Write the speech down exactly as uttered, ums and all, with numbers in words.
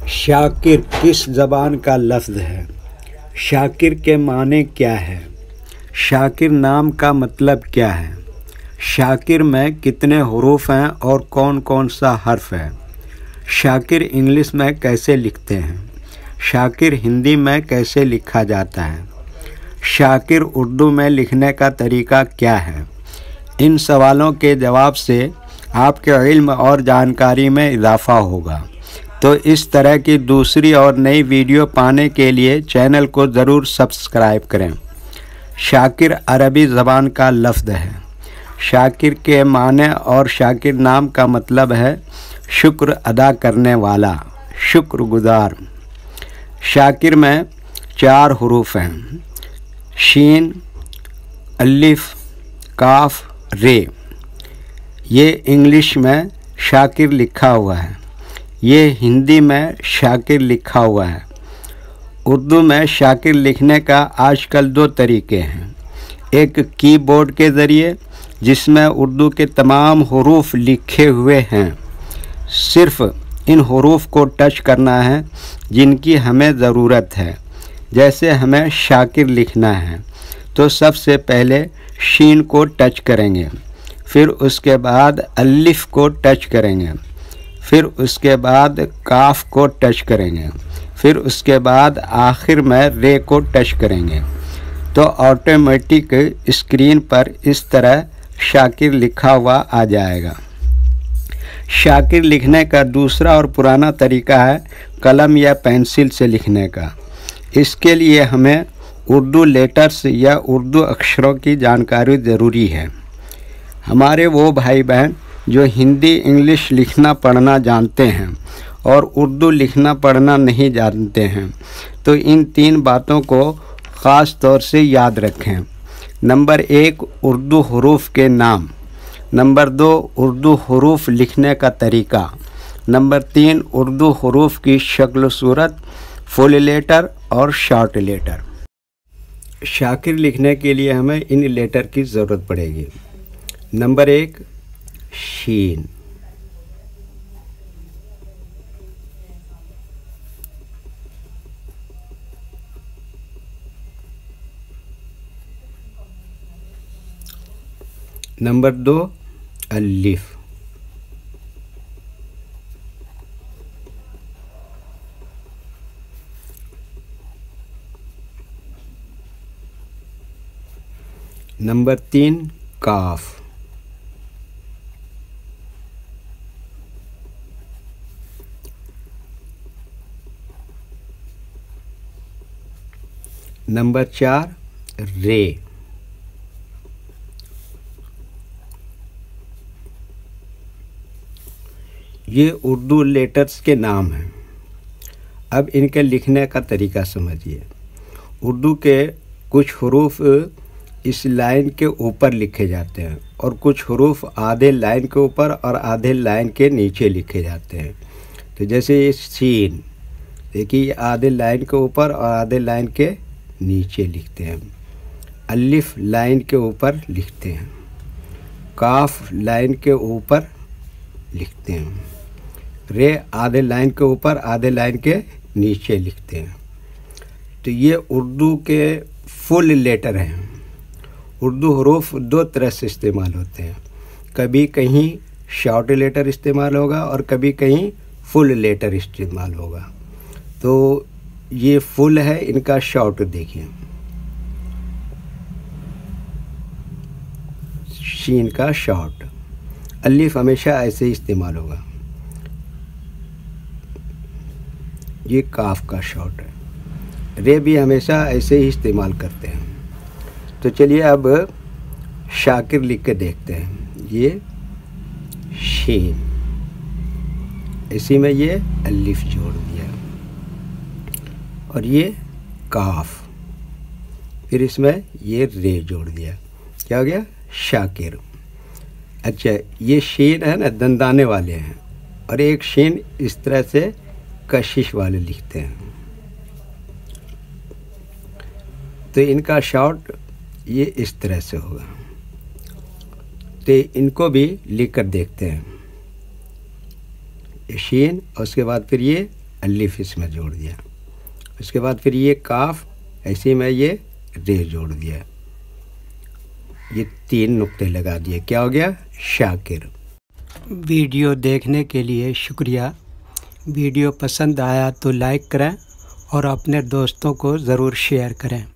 शाकिर किस ज़बान का लफ्ज़ है? शाकिर के माने क्या है? शाकिर नाम का मतलब क्या है? शाकिर में कितने हुरूफ हैं और कौन कौन सा हर्फ है? शाकिर इंग्लिश में कैसे लिखते हैं? शाकिर हिंदी में कैसे लिखा जाता है? शाकिर उर्दू में लिखने का तरीका क्या है? इन सवालों के जवाब से आपके इल्म और जानकारी में इजाफ़ा होगा। तो इस तरह की दूसरी और नई वीडियो पाने के लिए चैनल को ज़रूर सब्सक्राइब करें। शाकिर अरबी ज़बान का लफ्ज़ है। शाकिर के माने और शाकिर नाम का मतलब है शुक्र अदा करने वाला, शुक्रगुज़ार। शाकिर में चार हुरूफ हैं, शीन, अलिफ, काफ, रे। ये इंग्लिश में शाकिर लिखा हुआ है, ये हिंदी में शाकिर लिखा हुआ है। उर्दू में शाकिर लिखने का आजकल दो तरीके हैं, एक कीबोर्ड के ज़रिए जिसमें उर्दू के तमाम हुरूफ लिखे हुए हैं, सिर्फ़ इन हुरूफ को टच करना है जिनकी हमें ज़रूरत है। जैसे हमें शाकिर लिखना है तो सबसे पहले शीन को टच करेंगे, फिर उसके बाद अलिफ को टच करेंगे, फिर उसके बाद काफ को टच करेंगे, फिर उसके बाद आखिर में रे को टच करेंगे। तो ऑटोमेटिक स्क्रीन पर इस तरह शाकिर लिखा हुआ आ जाएगा। शाकिर लिखने का दूसरा और पुराना तरीका है कलम या पेंसिल से लिखने का। इसके लिए हमें उर्दू लेटर्स या उर्दू अक्षरों की जानकारी ज़रूरी है। हमारे वो भाई बहन जो हिंदी इंग्लिश लिखना पढ़ना जानते हैं और उर्दू लिखना पढ़ना नहीं जानते हैं, तो इन तीन बातों को ख़ास तौर से याद रखें। नंबर एक, उर्दू हुरूफ के नाम। नंबर दो, उर्दू हुरूफ लिखने का तरीका। नंबर तीन, उर्दू हुरूफ की शक्ल सूरत, फुल लेटर और शॉर्ट लेटर। शाकिर लिखने के लिए हमें इन लेटर की ज़रूरत पड़ेगी। नंबर एक, शीन। नंबर दो, अलिफ। नंबर तीन, काफ। नंबर चार, रे। ये उर्दू लेटर्स के नाम हैं। अब इनके लिखने का तरीका समझिए। उर्दू के कुछ हुरूफ इस लाइन के ऊपर लिखे जाते हैं और कुछ हुरूफ आधे लाइन के ऊपर और आधे लाइन के नीचे लिखे जाते हैं। तो जैसे ये सीन, देखिए आधे लाइन के ऊपर और आधे लाइन के नीचे लिखते हैं। अलिफ लाइन के ऊपर लिखते हैं, काफ लाइन के ऊपर लिखते हैं, रे आधे लाइन के ऊपर आधे लाइन के नीचे लिखते हैं। तो ये उर्दू के फुल लेटर हैं। उर्दू हुरूफ दो तरह से इस्तेमाल होते हैं, कभी कहीं शॉर्ट लेटर इस्तेमाल होगा और कभी कहीं फुल लेटर इस्तेमाल होगा। तो ये फुल है, इनका शॉर्ट देखिए, शीन का शॉर्ट। अलिफ हमेशा ऐसे ही इस्तेमाल होगा। ये काफ का शॉर्ट है। रे भी हमेशा ऐसे ही इस्तेमाल करते हैं। तो चलिए अब शाकिर लिख के देखते हैं। ये शीन, इसी में ये अलिफ जोड़ दिया और ये काफ, फिर इसमें ये रे जोड़ दिया, क्या हो गया? शाकिर। अच्छा, ये शीन है ना, दंदाने वाले हैं, और एक शीन इस तरह से कशिश वाले लिखते हैं। तो इनका शॉर्ट ये इस तरह से होगा। तो इनको भी लिख कर देखते हैं। शीन और उसके बाद फिर ये अलिफ इसमें जोड़ दिया। उसके बाद फिर ये काफ, ऐसे में ये रे जोड़ दिया। ये तीन नुक्ते लगा दिए, क्या हो गया? शाकिर। वीडियो देखने के लिए शुक्रिया। वीडियो पसंद आया तो लाइक करें और अपने दोस्तों को ज़रूर शेयर करें।